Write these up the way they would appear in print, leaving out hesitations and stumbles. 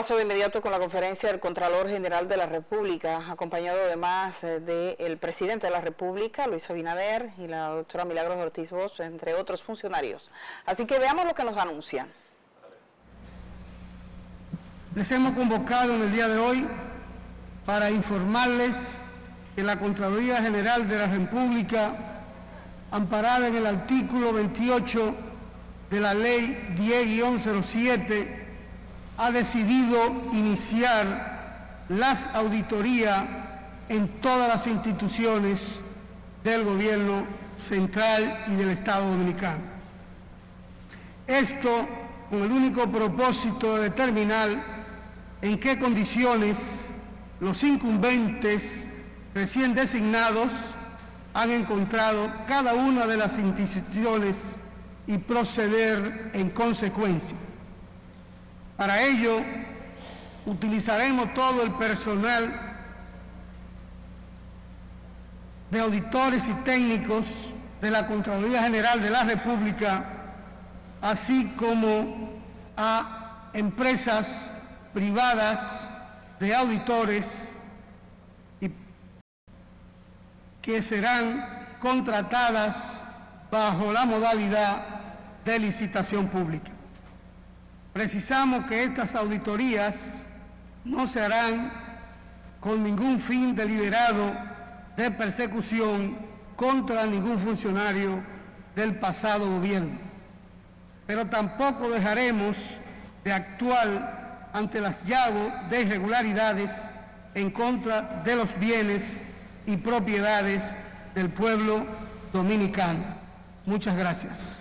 Paso de inmediato con la conferencia del Contralor General de la República, acompañado además del presidente de la República, Luis Abinader, y la doctora Milagros Ortiz Bosch, entre otros funcionarios. Así que veamos lo que nos anuncian. Les hemos convocado en el día de hoy para informarles que la Contraloría General de la República, amparada en el artículo 28 de la Ley 10-07, ha decidido iniciar las auditorías en todas las instituciones del gobierno central y del Estado Dominicano. Esto con el único propósito de determinar en qué condiciones los incumbentes recién designados han encontrado cada una de las instituciones y proceder en consecuencia. Para ello, utilizaremos todo el personal de auditores y técnicos de la Contraloría General de la República, así como a empresas privadas de auditores que serán contratadas bajo la modalidad de licitación pública. Precisamos que estas auditorías no se harán con ningún fin deliberado de persecución contra ningún funcionario del pasado gobierno, pero tampoco dejaremos de actuar ante las llaves de irregularidades en contra de los bienes y propiedades del pueblo dominicano. Muchas gracias.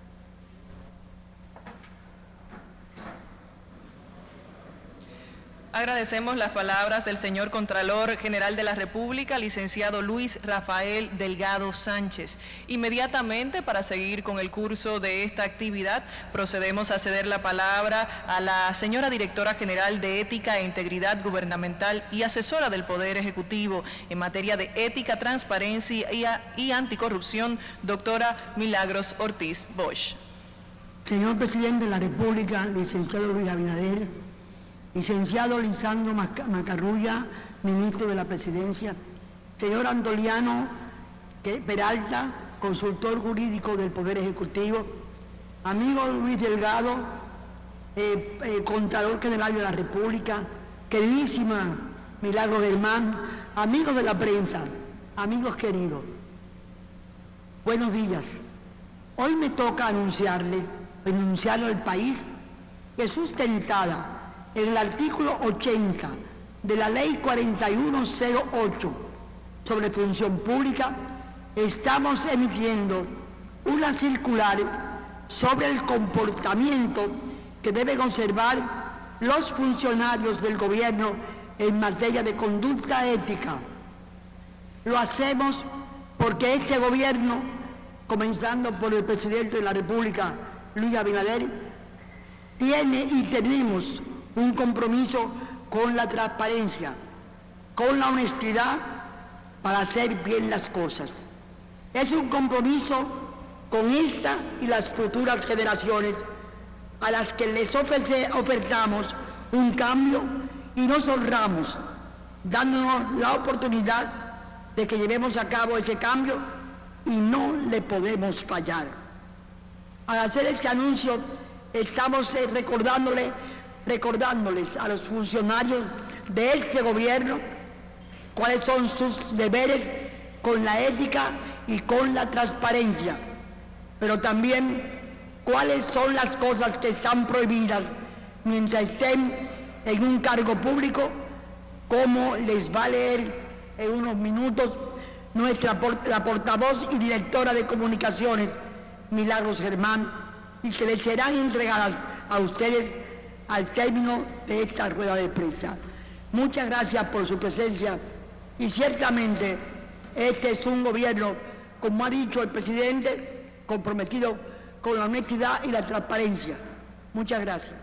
Agradecemos las palabras del señor Contralor General de la República, licenciado Luis Rafael Delgado Sánchez. Inmediatamente, para seguir con el curso de esta actividad, procedemos a ceder la palabra a la señora Directora General de Ética e Integridad Gubernamental y asesora del Poder Ejecutivo en materia de ética, transparencia y anticorrupción, doctora Milagros Ortiz Bosch. Señor Presidente de la República, licenciado Luis Abinader, licenciado Lisandro Macarrulla, ministro de la Presidencia, señor Antoliano Peralta, consultor jurídico del Poder Ejecutivo, amigo Luis Delgado, Contralor General de la República, queridísima Milagros Germán, amigos de la prensa, amigos queridos, buenos días. Hoy me toca anunciarle al país que sustentada en el artículo 80 de la Ley 4108 sobre función pública, estamos emitiendo una circular sobre el comportamiento que deben conservar los funcionarios del gobierno en materia de conducta ética. Lo hacemos porque este gobierno, comenzando por el presidente de la República, Luis Abinader, tiene y tenemos un compromiso con la transparencia, con la honestidad para hacer bien las cosas. Es un compromiso con esta y las futuras generaciones a las que les ofertamos un cambio y nos honramos, dándonos la oportunidad de que llevemos a cabo ese cambio y no le podemos fallar. Al hacer este anuncio, estamos recordándoles a los funcionarios de este gobierno cuáles son sus deberes con la ética y con la transparencia, pero también cuáles son las cosas que están prohibidas mientras estén en un cargo público, como les va a leer en unos minutos la portavoz y directora de comunicaciones, Milagros Germán, y que les serán entregadas a ustedes al término de esta rueda de prensa. Muchas gracias por su presencia y ciertamente este es un gobierno, como ha dicho el presidente, comprometido con la honestidad y la transparencia. Muchas gracias.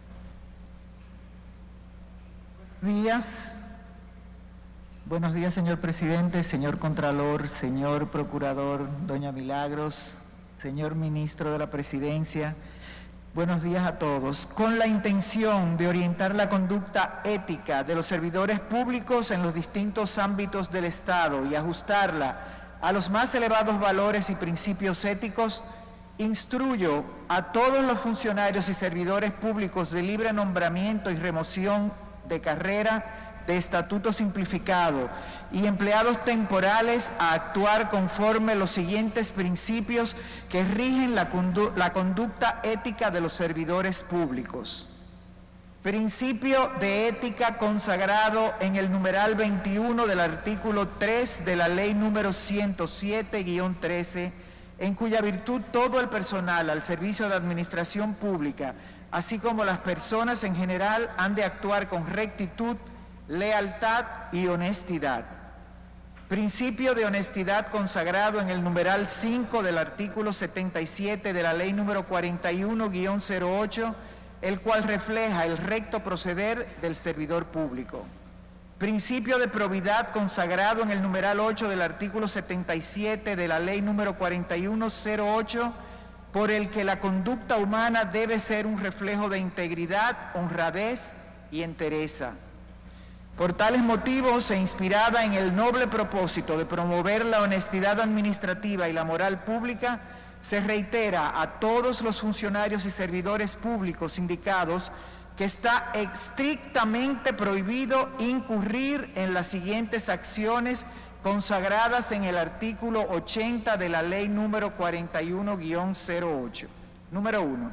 Buenos días, señor presidente, señor Contralor, señor Procurador, doña Milagros, señor Ministro de la Presidencia, Buenos días a todos. Con la intención de orientar la conducta ética de los servidores públicos en los distintos ámbitos del Estado y ajustarla a los más elevados valores y principios éticos, instruyo a todos los funcionarios y servidores públicos de libre nombramiento y remoción de carrera, de estatuto simplificado y empleados temporales a actuar conforme los siguientes principios que rigen la conducta ética de los servidores públicos. Principio de ética consagrado en el numeral 21 del artículo 3 de la Ley número 107-13, en cuya virtud todo el personal al servicio de administración pública, así como las personas en general, han de actuar con rectitud, lealtad y honestidad. Principio de honestidad consagrado en el numeral 5 del artículo 77 de la Ley número 41-08, el cual refleja el recto proceder del servidor público. Principio de probidad consagrado en el numeral 8 del artículo 77 de la Ley número 41-08, por el que la conducta humana debe ser un reflejo de integridad, honradez y entereza. Por tales motivos, e inspirada en el noble propósito de promover la honestidad administrativa y la moral pública, se reitera a todos los funcionarios y servidores públicos indicados que está estrictamente prohibido incurrir en las siguientes acciones consagradas en el artículo 80 de la Ley número 41-08. Número 1.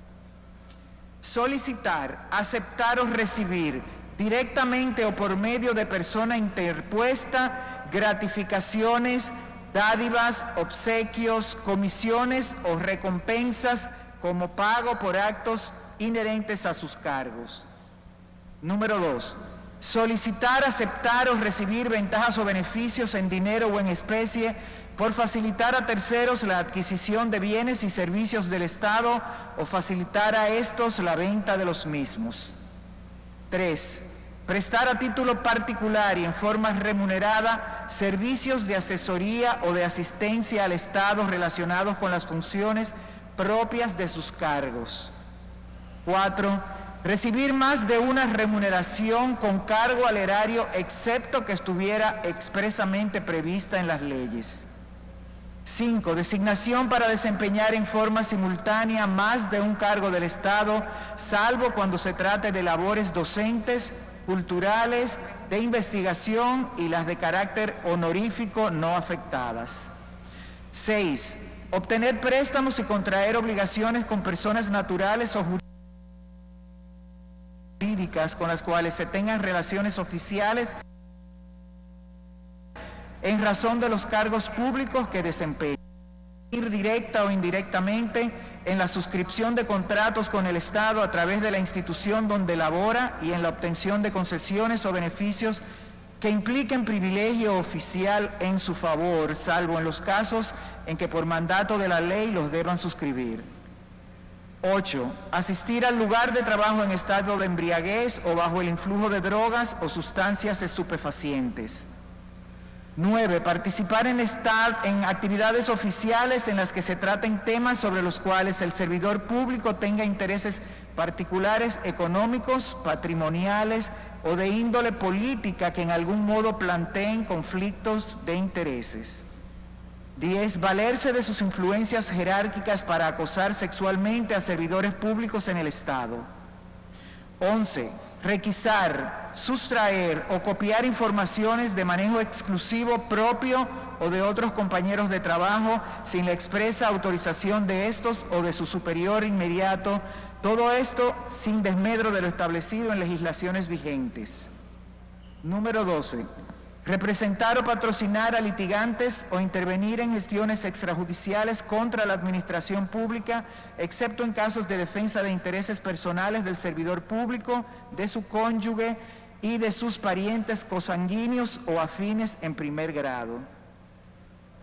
Solicitar, aceptar o recibir directamente o por medio de persona interpuesta, gratificaciones, dádivas, obsequios, comisiones o recompensas como pago por actos inherentes a sus cargos. Número 2. Solicitar, aceptar o recibir ventajas o beneficios en dinero o en especie por facilitar a terceros la adquisición de bienes y servicios del Estado o facilitar a estos la venta de los mismos. 3. Prestar a título particular y en forma remunerada servicios de asesoría o de asistencia al Estado relacionados con las funciones propias de sus cargos. 4. Recibir más de una remuneración con cargo al erario, excepto que estuviera expresamente prevista en las leyes. 5. Designación para desempeñar en forma simultánea más de un cargo del Estado, salvo cuando se trate de labores docentes, culturales, de investigación y las de carácter honorífico no afectadas. 6. Obtener préstamos y contraer obligaciones con personas naturales o jurídicas con las cuales se tengan relaciones oficiales en razón de los cargos públicos que desempeñen, directa o indirectamente en la suscripción de contratos con el Estado a través de la institución donde labora y en la obtención de concesiones o beneficios que impliquen privilegio oficial en su favor, salvo en los casos en que por mandato de la ley los deban suscribir. 8. Asistir al lugar de trabajo en estado de embriaguez o bajo el influjo de drogas o sustancias estupefacientes. 9. Participar en actividades oficiales en las que se traten temas sobre los cuales el servidor público tenga intereses particulares, económicos, patrimoniales o de índole política que en algún modo planteen conflictos de intereses. 10. Valerse de sus influencias jerárquicas para acosar sexualmente a servidores públicos en el Estado. 11. Requisar, sustraer o copiar informaciones de manejo exclusivo propio o de otros compañeros de trabajo sin la expresa autorización de estos o de su superior inmediato, todo esto sin desmedro de lo establecido en legislaciones vigentes. Número 12. Representar o patrocinar a litigantes o intervenir en gestiones extrajudiciales contra la administración pública, excepto en casos de defensa de intereses personales del servidor público, de su cónyuge y de sus parientes cosanguíneos o afines en primer grado.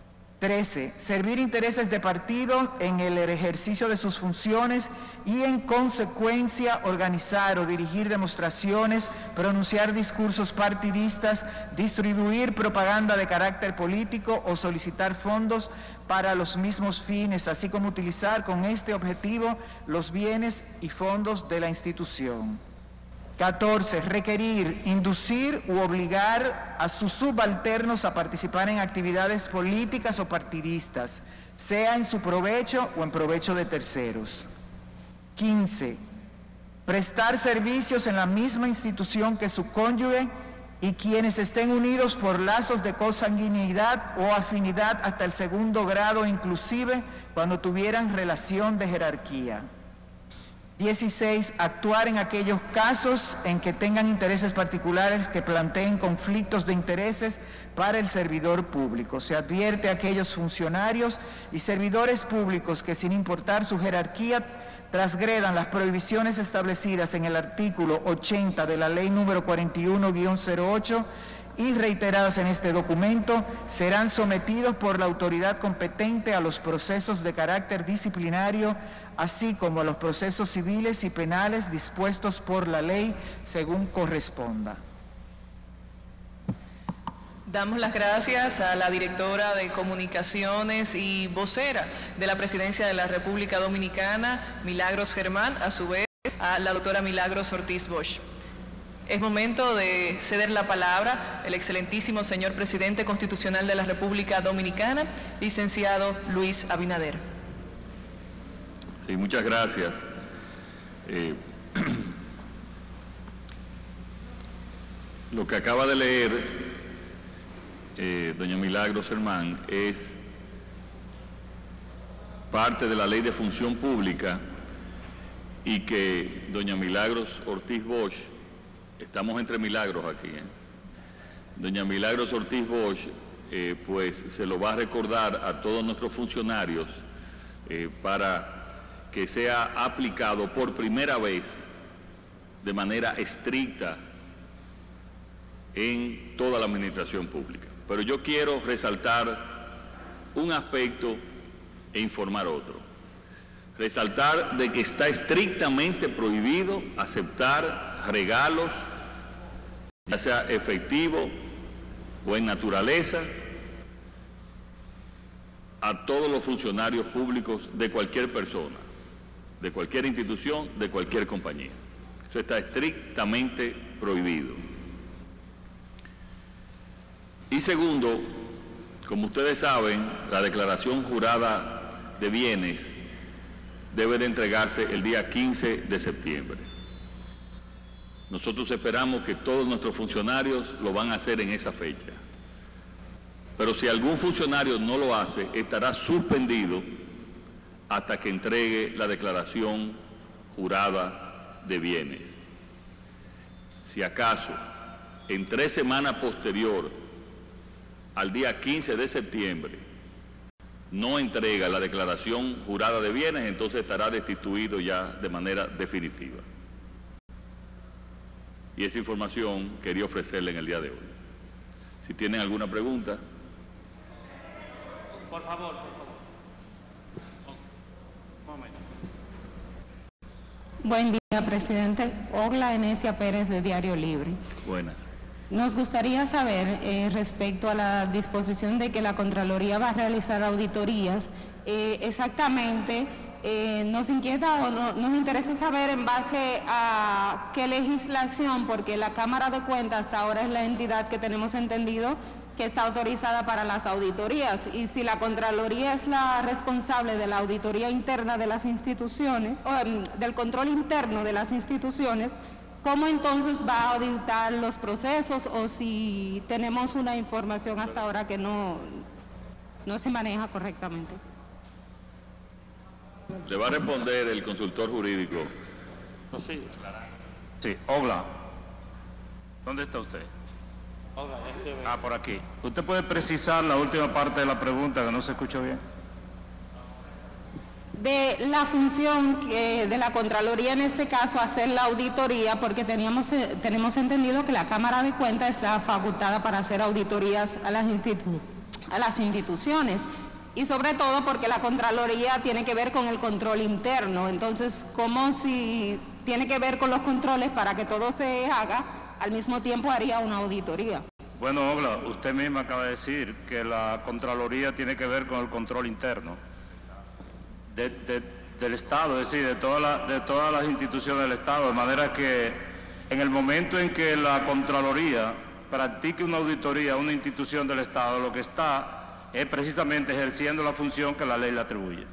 13. Servir intereses de partido en el ejercicio de sus funciones y en consecuencia organizar o dirigir demostraciones, pronunciar discursos partidistas, distribuir propaganda de carácter político o solicitar fondos para los mismos fines, así como utilizar con este objetivo los bienes y fondos de la institución. 14. Requerir, inducir u obligar a sus subalternos a participar en actividades políticas o partidistas, sea en su provecho o en provecho de terceros. 15. Prestar servicios en la misma institución que su cónyuge y quienes estén unidos por lazos de consanguinidad o afinidad hasta el segundo grado, inclusive cuando tuvieran relación de jerarquía. 16. Actuar en aquellos casos en que tengan intereses particulares que planteen conflictos de intereses para el servidor público. Se advierte a aquellos funcionarios y servidores públicos que, sin importar su jerarquía, transgredan las prohibiciones establecidas en el artículo 80 de la Ley número 41-08 y reiteradas en este documento, serán sometidos por la autoridad competente a los procesos de carácter disciplinario, así como a los procesos civiles y penales dispuestos por la ley según corresponda. Damos las gracias a la directora de Comunicaciones y vocera de la Presidencia de la República Dominicana, Milagros Germán, a su vez a la doctora Milagros Ortiz Bosch. Es momento de ceder la palabra al excelentísimo señor Presidente Constitucional de la República Dominicana, licenciado Luis Abinader. Sí, muchas gracias. Lo que acaba de leer doña Milagros Germán es parte de la Ley de Función Pública y que doña Milagros Ortiz Bosch, estamos entre milagros aquí, doña Milagros Ortiz Bosch, pues se lo va a recordar a todos nuestros funcionarios para que sea aplicado por primera vez de manera estricta en toda la administración pública. Pero yo quiero resaltar un aspecto e informar otro. Resaltar de que está estrictamente prohibido aceptar regalos, ya sea efectivo o en naturaleza, a todos los funcionarios públicos de cualquier persona, de cualquier institución, de cualquier compañía. Eso está estrictamente prohibido. Y segundo, como ustedes saben, la declaración jurada de bienes debe de entregarse el día 15 de septiembre. Nosotros esperamos que todos nuestros funcionarios lo van a hacer en esa fecha. Pero si algún funcionario no lo hace, estará suspendido hasta que entregue la declaración jurada de bienes. Si acaso, en 3 semanas posterior al día 15 de septiembre, no entrega la declaración jurada de bienes, entonces estará destituido ya de manera definitiva. Y esa información quería ofrecerle en el día de hoy. Si tienen alguna pregunta. Por favor. Un momento. Buen día, presidente. Ogla Enesia Pérez, de Diario Libre. Buenas. Nos gustaría saber respecto a la disposición de que la Contraloría va a realizar auditorías, exactamente nos inquieta o nos interesa saber en base a qué legislación, porque la Cámara de Cuentas hasta ahora es la entidad que tenemos entendido que está autorizada para las auditorías, y si la Contraloría es la responsable de la auditoría interna de las instituciones, o del control interno de las instituciones, ¿cómo entonces va a auditar los procesos? O si tenemos una información hasta ahora que no se maneja correctamente. Le va a responder el consultor jurídico. Sí, Ogla. ¿Dónde está usted? Por aquí. ¿Usted puede precisar la última parte de la pregunta que no se escuchó bien? De la función de la Contraloría, en este caso, hacer la auditoría, porque tenemos entendido que la Cámara de Cuentas está facultada para hacer auditorías a las instituciones. Y sobre todo porque la Contraloría tiene que ver con el control interno. Entonces, ¿cómo si tiene que ver con los controles para que todo se haga, al mismo tiempo haría una auditoría? Bueno, Obla, usted misma acaba de decir que la Contraloría tiene que ver con el control interno del Estado, es decir, de todas las instituciones del Estado, de manera que en el momento en que la Contraloría practique una auditoría a una institución del Estado, lo que está es precisamente ejerciendo la función que la ley le atribuye.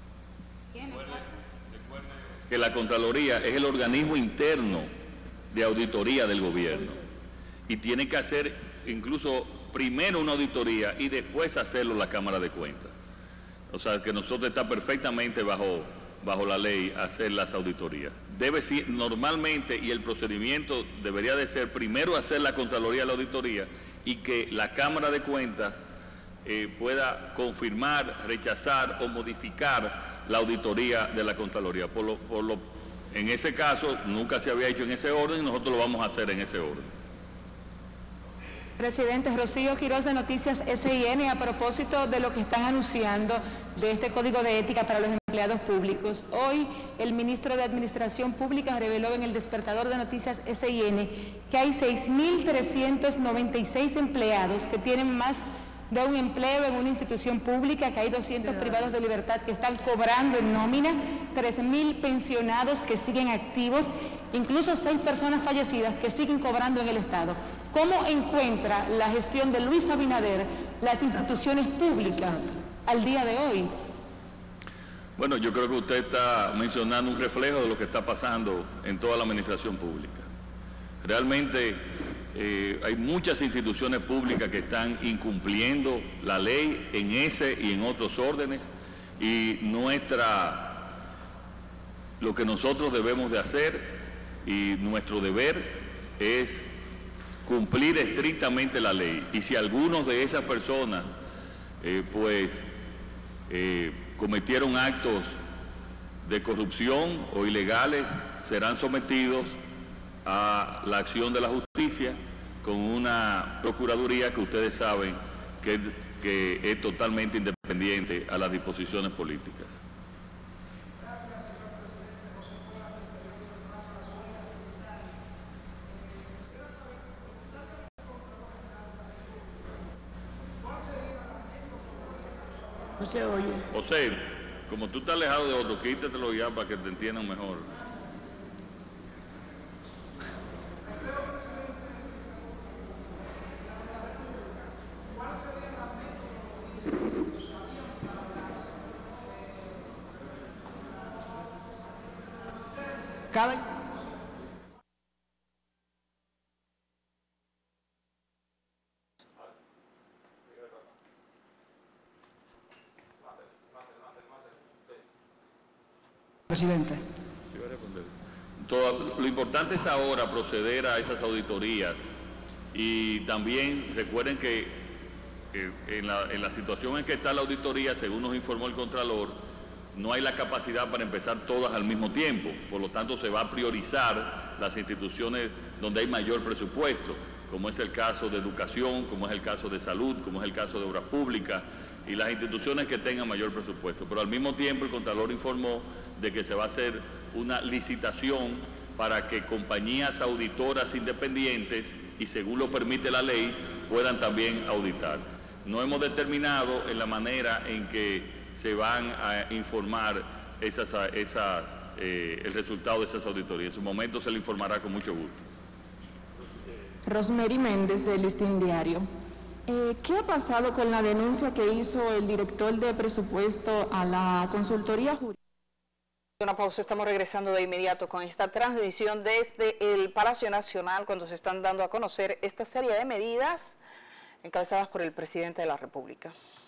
Que la Contraloría es el organismo interno de auditoría del gobierno y tiene que hacer incluso primero una auditoría y después hacerlo la Cámara de Cuentas. O sea, que nosotros está perfectamente bajo la ley hacer las auditorías. Debe ser normalmente, y el procedimiento debería de ser primero hacer la Contraloría la auditoría y que la Cámara de Cuentas pueda confirmar, rechazar o modificar la auditoría de la Contraloría. En ese caso, nunca se había hecho en ese orden y nosotros lo vamos a hacer en ese orden. Presidente, Rocío Quiroz de Noticias SIN, a propósito de lo que están anunciando de este Código de Ética para los empleados públicos. Hoy el ministro de Administración Pública reveló en el Despertador de Noticias SIN que hay 6.396 empleados que tienen más de un empleo en una institución pública, que hay 200 privados de libertad que están cobrando en nómina, 13.000 pensionados que siguen activos, incluso 6 personas fallecidas que siguen cobrando en el Estado. ¿Cómo encuentra la gestión de Luis Abinader las instituciones públicas al día de hoy? Bueno, yo creo que usted está mencionando un reflejo de lo que está pasando en toda la administración pública. Realmente hay muchas instituciones públicas que están incumpliendo la ley en ese y en otros órdenes, y lo que nosotros debemos de hacer y nuestro deber es cumplir estrictamente la ley. Y si algunos de esas personas cometieron actos de corrupción o ilegales, serán sometidos a la acción de la justicia con una procuraduría que ustedes saben que es totalmente independiente a las disposiciones políticas. No se oye. José, como tú estás alejado de otro, quítatelo ya para que te entiendan mejor. ¿Cabe? Presidente. Lo importante es ahora proceder a esas auditorías, y también recuerden que en la situación en que está la auditoría, según nos informó el Contralor, no hay la capacidad para empezar todas al mismo tiempo. Por lo tanto, se va a priorizar las instituciones donde hay mayor presupuesto, como es el caso de educación, como es el caso de salud, como es el caso de obras públicas, y las instituciones que tengan mayor presupuesto. Pero al mismo tiempo el Contralor informó de que se va a hacer una licitación para que compañías auditoras independientes, y según lo permite la ley, puedan también auditar. No hemos determinado en la manera en que se van a informar el resultado de esas auditorías. En su momento se le informará con mucho gusto. Rosemary Méndez, del Listín Diario. ¿Qué ha pasado con la denuncia que hizo el director de presupuesto a la consultoría jurídica? Una pausa, estamos regresando de inmediato con esta transmisión desde el Palacio Nacional, cuando se están dando a conocer esta serie de medidas encabezadas por el presidente de la República.